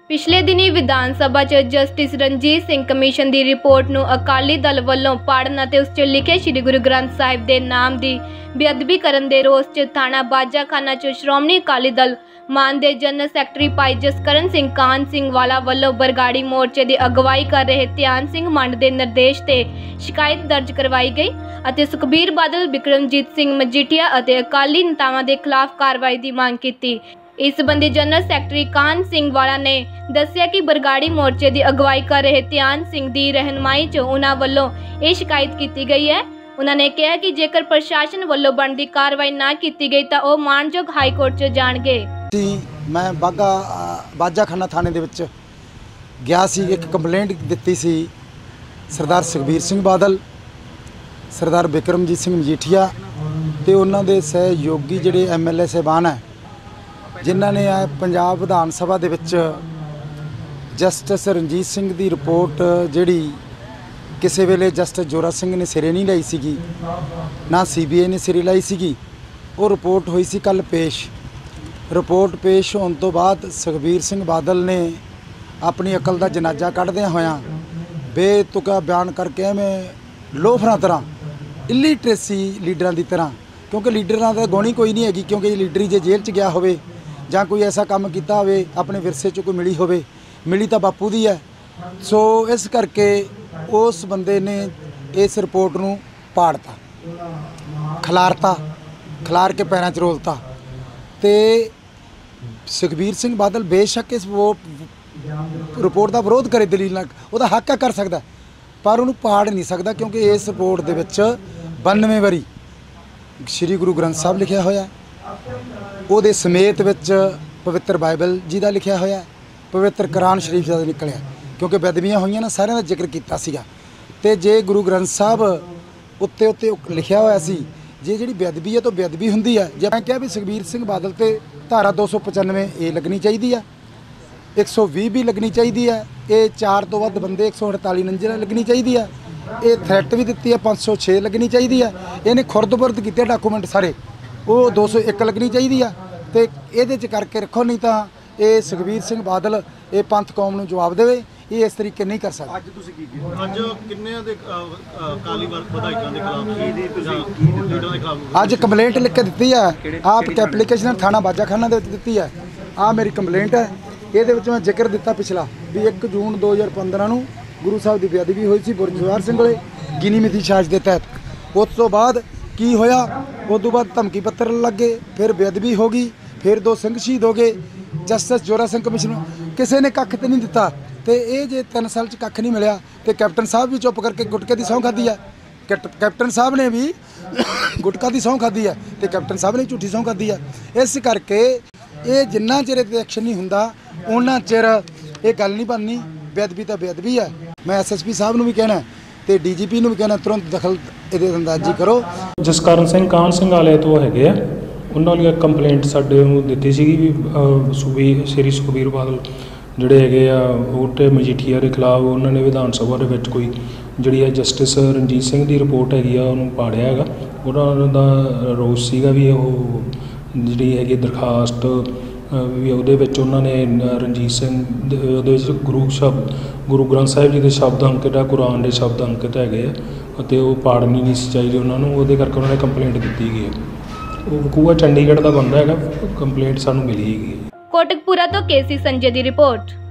पिछले दिनी विधान सभा च जस्टिस रणजीत सिंह कमीशन की रिपोर्ट नूं अकाली दल वल्लों पढ़न ते उस च लिखे श्री गुरु ग्रंथ साहिब के नाम की बेअदबी करन दे रोस च थाना बाजाखाना च श्रोमणी अकाली दल मान दे जनरल सैकटरी भाई जसकरण सिंह काहन सिंह वाला वल्लों बरगाड़ी मोर्चे की अगवाई कर रहे ध्यान सिंह मंड के निर्देश से शिकायत दर्ज करवाई गई और सुखबीर बादल बिक्रमजीत सिंह मजीठिया और अकाली नेतावां के खिलाफ कार्रवाई की मांग की। इस संबंधी जनरल सैकटरी काहन सिंह वाला ने दस्सिया कि बरगाड़ी मोर्चे की अगवाई कर रहे ध्यान सिंह की रहनुमाई च उन्हां वल्लों ये शिकायत की गई है। उन्होंने कहा कि जेकर प्रशासन वल्लों बनती कार्रवाई ना की गई तो वह मानयोग हाईकोर्ट च जाणगे। मैं बाजाखाना थाने दे विच गया सी, एक कंप्लेंट दित्ती सी सरदार सुखबीर सिंह बादल, सरदार बिक्रमजीत सिंह मजीठिया ते उन्हां दे सहयोगी जिहड़े MLA साहबान है जिन्हां ने पंजाब विधान सभा दे विच जस्टिस रणजीत सिंह की रिपोर्ट जिहड़ी किसी वेले जस्टिस जोरा सिंह ने सिरे नहीं लाई सीगी, ना CBI ने सिरे लाई सीगी। वो रिपोर्ट हुई सी कल पेश। रिपोर्ट पेश होने तो बाद सुखबीर सिंह बादल ने अपनी अकल का जनाजा कढ़द्या होया बेतुका बयान करके मैं लोफरा तरह इलीटरेसी लीडर की तरह, क्योंकि लीडर का गुण ही कोई नहीं हैगी, क्योंकि लीडर जे जेल च गया होवे जां कोई ऐसा काम किया होवे अपने विरसे च कोई मिली होवे, मिली तो बापू दी है। सो इस करके उस बंदे ने इस रिपोर्ट नूं पाड़ता, खिलारता, खिलार के पैरों च रोलता। तो सुखबीर सिंह बादल बेशक इस वो रिपोर्ट का विरोध करे, दलील नाल उहदा हक है कर सकता, पर उन्होंने पाड़ नहीं सकता, क्योंकि इस रिपोर्ट दे विच 92 वारी श्री गुरु ग्रंथ साहब लिखिया होया, उहदे समेत विच पवित्र बाइबल जी का लिखिया होया, पवित्र कुरान शरीफ का निकलिया, क्योंकि बेदबियां हुई ना सारिਆਂ ਦਾ जिक्र किया सीगा। ते जे गुरु ग्रंथ साहब उत्ते उत्ते लिखिया होया सी, जे जिहड़ी बेदबी है तो बेदबी हुंदी है। जे मैं कहा भी सुखबीर सिंह बादल ते धारा 295 ए लगनी चाहिए है, 120 भी लगनी चाहिए है, ये 4 तो वध बंदे 148 नंजर लगनी चाहिए है, ये थ्रैट भी दी है 506 लगनी चाहिए है, इन्हें खुरद-बुरद किए डॉकूमेंट सारे वो 201 लगनी चाहिए है। तो ये करके रखो, नहीं तो ये सुखबीर सिंह बादल ये पंथ कौम नूं जवाब देवे, ये इस तरीके नहीं कर सकता। अज कंप्लेंट लिख के दी है, आप एप्लीकेशन थाना बाजाखाना दी है, आ मेरी कंप्लेंट है। ये मैं जिक्र दिता पिछला भी 1 जून 2015 नूं गुरु साहब की बेअदबी हुई सी बुरजवार सिंह वाले गिनी मिथी साज के तहत। उस तो बाद की होया, उस तो बाद धमकी पत्र लग गए, फिर बेअदबी हो गई, फिर 2 सिंह शहीद हो गए। जस्टिस जोरा सिंह कमीशन किसी ने कख तो नहीं दिता, तो ये जे 3 साल च कख नहीं मिलया, तो कैप्टन साहब भी चुप करके गुटके की सौं खाधी है, कैप्टन साहब ने भी गुटका की सौं खाधी है, तो कैप्टन साहब ने झूठी सौं खाधी है। इस करके ये जिन्ना चिर एक्शन नहीं हुंदा उन्ना चिर ये गल नहीं बननी। बेअदबी तो बेअदबी है। मैं SSP साहब नूं भी कहना तो DGP नूं भी कहना तुरंत दखल ये अंदाजी करो। जसकरण सिंह काहन सिंह वाले तो हैगे आ, उन्होंने एक कंप्लेंट साडे नूं दित्ती सी भी श्री सुखबीर बादल जिहड़े हैगे आ ओटे मजीठिया के खिलाफ उन्होंने विधान सभा दे विच कोई जिहड़ी है जस्टिस रणजीत सिंह की रिपोर्ट हैगी आ उहनूं पाड़िया हैगा। उन्होंने दा रोस सीगा भी वो जिहड़ी हैगी दरखास्त भी उहदे विच उन्होंने रणजीत सिंह उहदे विच गुरु ग्रंथ साहिब जी के शब्द अंकित है, कुरान के शब्द अंकित हैगे आ ते वो पाड़नी नहीं चाहिए उन्होंने, उहदे करके उन्होंने कंप्लेंट दी गई है। वो कूआ चंडीगढ़ का बंदा है, कंप्लेंट सानूं मिली है। कोटकपुरा तो KC संजय की रिपोर्ट।